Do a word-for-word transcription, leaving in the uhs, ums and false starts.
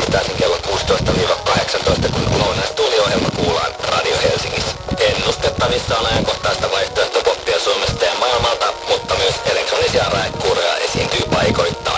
tiistaisin kello kuusitoista kahdeksantoista, kun Lounais-tuuliohjelma kuullaan Radio Helsingissä. Ennustettavissa on ajankohtaista vaihtoehtopoppia Suomesta ja maailmalta, mutta myös elektronisia raekuuroja esiintyy paikoittain.